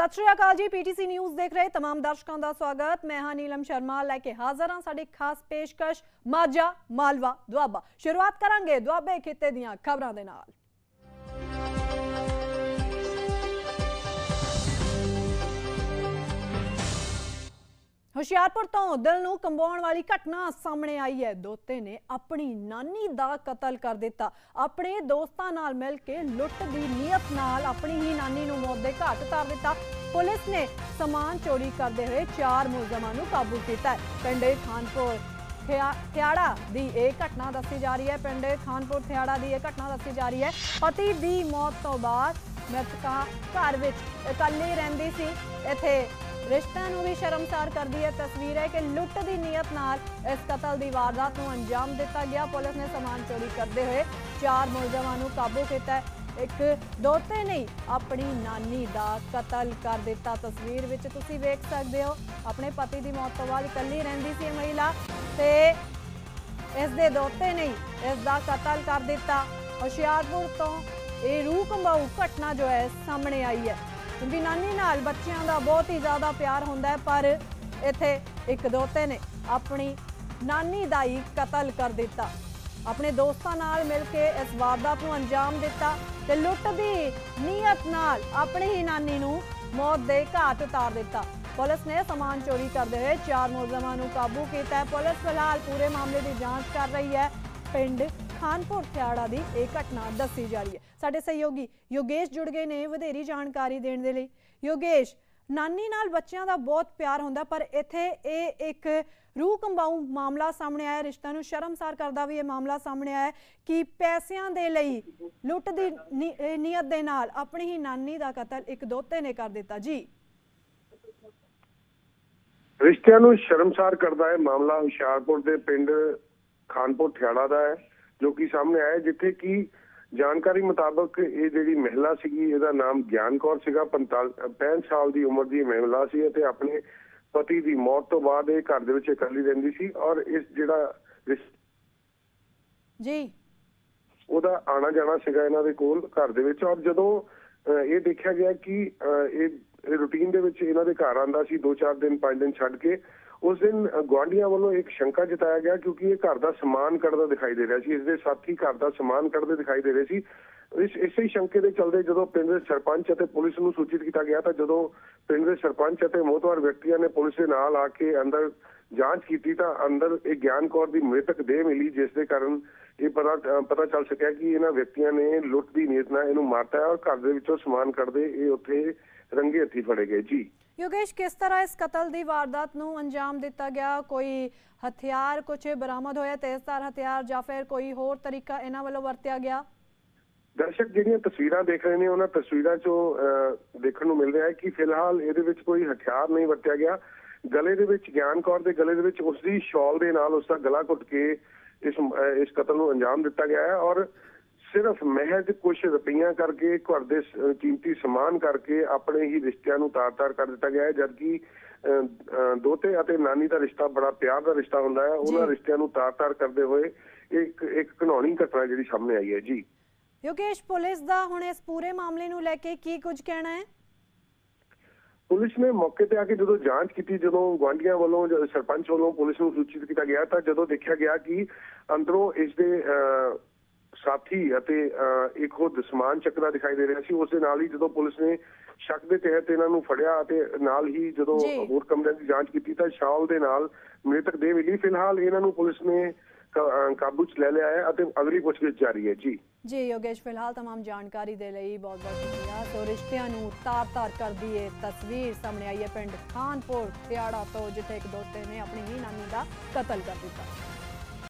सत श्री अकाल जी। PTC news देख रहे तमाम दर्शकों का स्वागत। मैं हाँ नीलम शर्मा लैके हाजिर हाँ साडी खास पेशकश माझा मालवा दुआबा। शुरुआत करांगे दुआबे खिते दियां खबरां दे नाल। हुशियारपुर तो दिल नूं कंबाउण वाली घटना सामने आई है। दोते ने अपनी नानी दा कतल कर दिता। अपने दोस्तां नाल मिल के लुट दी नीयत नाल अपनी ही नानी नूं मौत दे घाट उतार दिता। पुलिस ने समान चोरी करते हुए 4 मुलजमां नूं काबू किया है। पिंड खानपुर थियाड़ा दी एक घटना दसी जा रही है। पिंड खानपुर थियाड़ा दी एक घटना दसी जा रही है। पति दी मौत तो बाद मृतका घर विच इकल्ली रहिंदी सी। इत्थे रिश्तिਆਂ ਨੂੰ भी शर्मसार कर दी है। तस्वीर है कि लुट की नीयत नाल इस कतल की वारदात को अंजाम दिता गया। पुलिस ने समान चोरी करते हुए 4 मुलजमां नूं काबू किया। एक दोते ने अपनी नानी का कतल कर दिता। तस्वीर विच तुसीं वेख सकते हो अपने पति की मौत तो बाद इकल्ली रहिंदी सी महिला ते इस दे दोते ने इसका कतल कर दिता। हुशियारपुर तो ये रूह कंबाऊ घटना जो है सामने आई है क्योंकि नानी नाल बच्चों का बहुत ही ज़्यादा प्यार होंदा है, पर इत्थे एक दोते ने अपनी नानी का ही कतल कर दिता। अपने दोस्तों नाल मिल के इस वारदात को अंजाम दिता ते लुट दी नीयत नाल अपनी ही नानी नूं मौत दे घाट उतार दिता। पुलिस ने समान चोरी करते हुए 4 मुलजमां नूं काबू किया है। पुलिस फिलहाल पूरे मामले की जांच कर रही है। पिंड खानपुर थियाड़ा की एक घटना दसी जा रही है। साडे सहयोगी योगेश जुड़ गए ने वधेरी जानकारी देने के लिए। योगेश, नानी नाल बच्चों का बहुत प्यार होंदा पर इत्थे एक रूह कंबाऊ मामला सामने आया। रिश्ता नूं शर्मसार करदा भी ये मामला सामने आया कि पैसिਆਂ ਦੇ ਲਈ लुट दी नीयत दे नाल अपनी ही नानी का कतल एक दोते ने कर दिता। जी, रिश्तिਆਂ ਨੂੰ शर्मसार करदा है मामला हुशियारपुर के पिंड खानपुर थियाड़ा का है जो कि सामने आया, जिथे कि जानकारी मुताबक ये जी महिला सी इसका नाम ज्ञान कौर सीगा। 65 साल की उम्र की महिला सी ते अपने पति की मौत तो बाद ये घर दे विच इकल्ली रहिंदी सी और इस जिहड़ा जी ओदा आना जाना सीगा इन्हां दे कोल घर दे विच। और जदों ये देखा गया कि ये रूटीन दे विच इन्हां दे घर आंदा सी 2-4 दिन 5 दिन छड्ड के, उस दिन गुआढ़ियां वालों एक शंका जताया गया क्योंकि ये घर का समान कढ़दा दिखाई दे रहा सी। इसके साथी घर का समान कढ़दे दिखाई दे रहे सी। इस ही शंके के चलते जो पिंड के सरपंच और पुलिस को सूचित किया गया था, जो पिंड के सरपंच और मोहतवार व्यक्तियों ने पुलिस के नाल आके अंदर जांच की तो अंदर एक ज्ञान कौर की मृतक देह मिली, जिसके कारण ये पता चल सकिया कि इन्होंने व्यक्तियों ने लुट की नीयत नाल इहनूं मारता है और घर दे विचों समान कढ़दे ये उत्थे रंगे हथी फड़े गए। जी योगेश, किस तरह इस कतल की वारदात नूं अंजाम दिता गया? कोई हथियार कुछ बरामद होया, तेजधार हथियार या फिर कोई होर तरीका इन्हां वालों वरतिया गया? दर्शक जिहड़ियां तस्वीरां देख रहे हैं उन्हां तस्वीरां चों देखण नूं मिल रहा है कि फिलहाल इहदे विच कोई हथियार नहीं वरतिया गया। गले दे विच ज्ञान कौर दे गले दे विच उसदी शॉल दे नाल उसका गला घुट के इस कतल नूं अंजाम दिता गया है और सिर्फ महज कुछ रुपया करके घर दे कीमती समान करके अपने ही रिश्तिਆਂ ਨੂੰ तार-तार कर दिता गया है। जबकि दोते और नानी का रिश्ता बड़ा प्यार का रिश्ता होंदा है। उन्हां रिश्तिਆਂ ਨੂੰ तार-तार करते हुए एक घिनौनी घटना जिहड़ी सामने आई है। जी योगेश, पुलिस का हुण इस पूरे मामले नूं लैके की कुछ कहना है? पुलिस ने मौके पर आके जो जांच की, जो गुआढ़ियां वालों सरपंच वालों पुलिस को सूचित किया गया था, जो देखा गया कि अंदरों इसके साथी एक खुद समान चकदा दिखाई दे रहा सी। उस दे नाल ही जो पुलिस ने शक के तहत इन्हों फड़िया नाल ही जो होर कमरिਆਂ की जांच की तो शॉल के नाल मृतक देह मिली। फिलहाल इन्हों पुलिस ने काबू च ले लिया है और अगली पुछगिछ जारी है। जी योगेश, फिलहाल तमाम जानकारी दे लई बहुत बहुत शुक्रिया। तो रिश्तिਆਂ ਨੂੰ तार-तार कर दी है तस्वीर सामने आई है पिंड खानपुर थियाड़ा तो जिथे एक दोते ने अपनी ही नानी का कतल कर दिता।